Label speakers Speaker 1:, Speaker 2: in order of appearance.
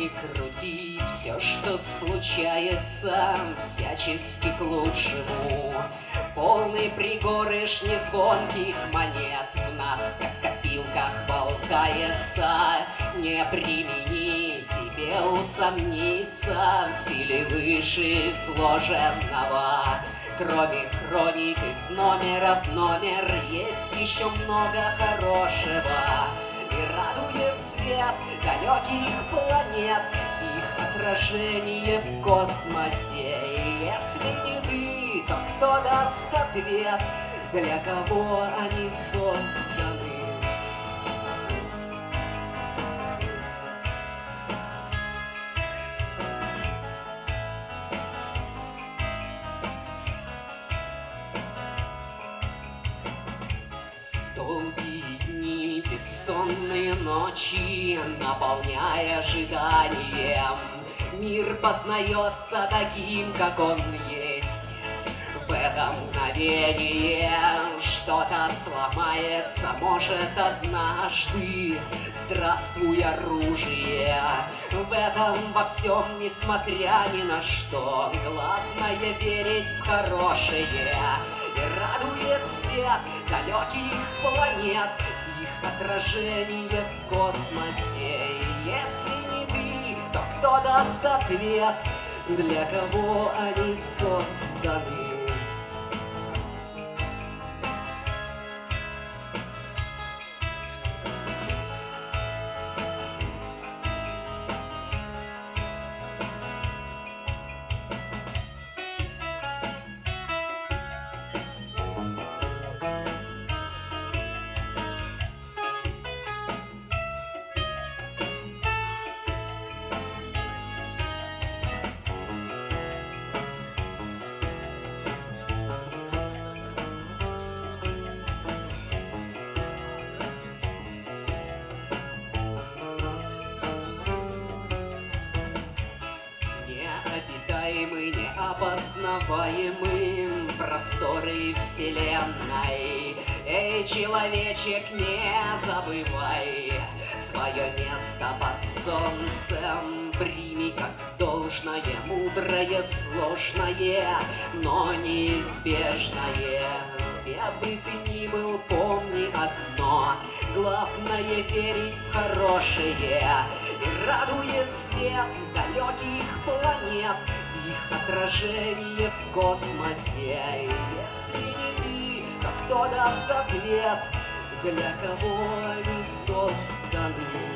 Speaker 1: ни крути, все, что случается, всячески к лучшему. Полный пригорыш незвонких монет в нас, как копилках, болтается. Не примени тебе усомниться в силе выше изложенного. Кроме хроник из номера в номер есть еще много хорошего. И радует свет далеких планет, их отражение в космосе. И если не ты, то кто даст ответ, для кого они созданы? Долгие дни, бессонные ночи, наполняя ожиданием, мир познается таким, как он есть. В это мгновение что-то сломается, может, однажды. Здравствуй, оружие! В этом во всем, несмотря ни на что, главное верить в хорошее. И радует свет далеких планет, их отражение в космосе. И если не ты, то кто даст ответ, для кого они созданы? Необитаемый, неопознаваемый просторы вселенной. Эй, человечек, не забывай свое место под солнцем. Прими как должное, мудрое, сложное, но неизбежное. Где бы ты ни был, помни одно: главное верить в хорошее. И радует свет далеких планет, их отражение в космосе. И если не ты, то кто даст ответ, для кого они созданы?